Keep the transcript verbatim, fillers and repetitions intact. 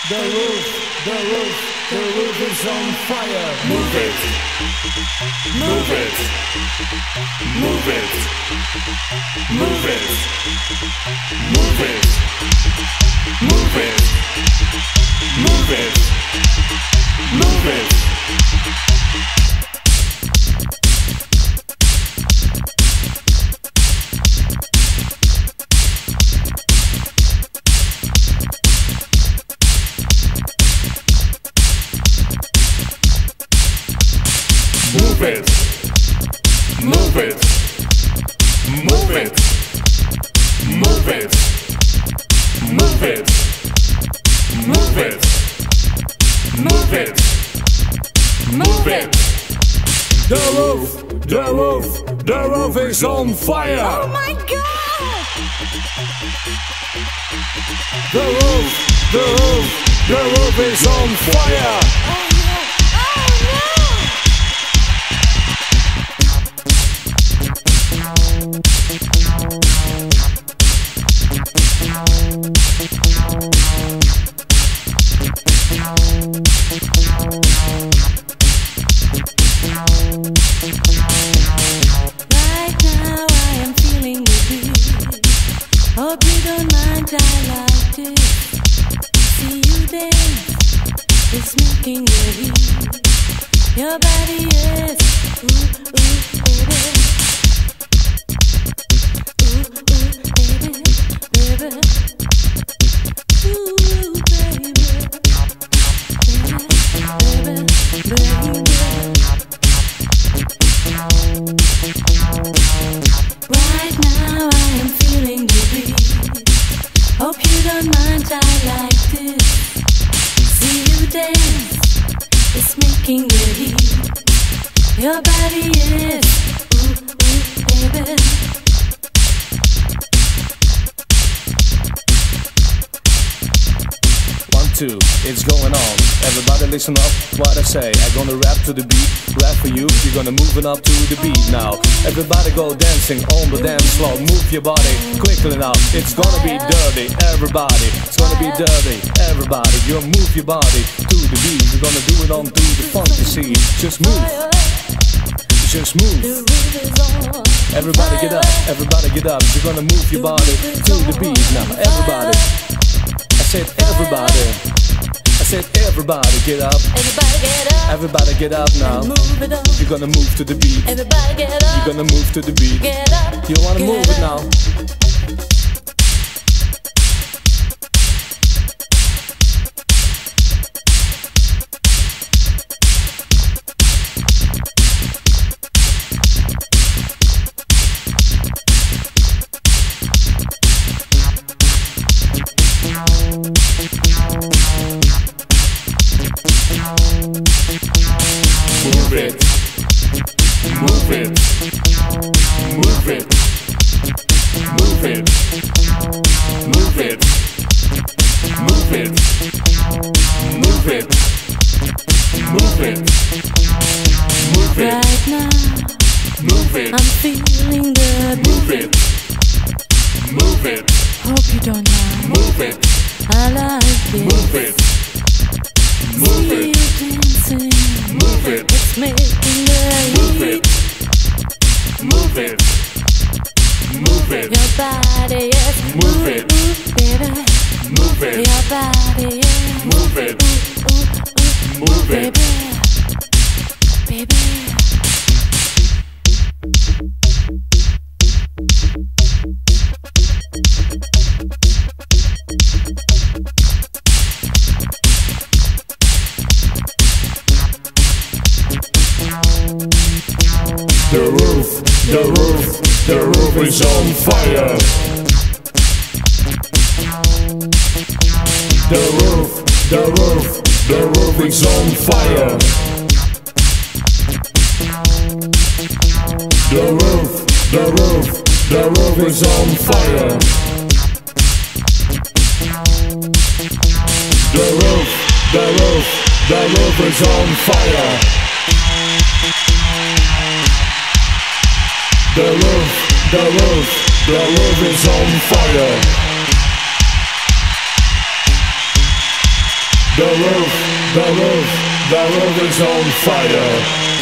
The roof, the roof, the roof is on fire. Move it, move it, move it, move it, move it, move it, move it, move it. Move it, move it, move it, move it, move it, move it, move it, move it. The roof, the roof, the roof is on fire. Oh my God! The roof, the roof, the roof is on fire. Oh no! Oh no! Right now I am feeling the beat. Hope you don't mind, I like it. See you dance, it's making you heat. Your body is, ooh, ooh, baby. Ooh, ooh, baby, baby. Ooh, baby, baby, baby, baby. Right now I am feeling the beat. Hope you don't mind, I like this. See you dance, it's making you heat. Your body is, ooh, ooh, baby. One, two, it's going on. Everybody listen up what I say. I'm gonna rap to the beat, rap for you. You're gonna move it up to the beat now. Everybody go dancing on the dance floor. Move your body quickly now. It's gonna be dirty, everybody. It's gonna be dirty, everybody. You move your body to the beat. You're gonna do it on to the funky scene. Just move, just move. Everybody get up, everybody get up. You're gonna move your body to the beat now. Everybody. I said everybody, I said everybody get up. Everybody get up. Everybody get up now. Move it on. You're gonna move to the beat. Everybody get up. You're gonna move to the beat. Get up. You wanna Get move it up. now. Move it, move it, move it, move it, move it, move it, move it, move it, move it, Right now move it, I'm feeling the move beat. it, move it, Hope you don't mind. move it, I like it. move it, move See it, you dancing. move it, It's making the move heat. it, move it, move it, Your body is Move ooh, it. ooh, baby. move it, Your body is move it, ooh, ooh, move baby, it. baby. The roof, the roof, the roof is on fire. The roof, the roof, the roof is on fire. The roof, the roof, the roof is on fire. The roof, the roof, the roof is on fire. The roof, the roof, the roof is on fire. the roof, the roof, the roof is on fire.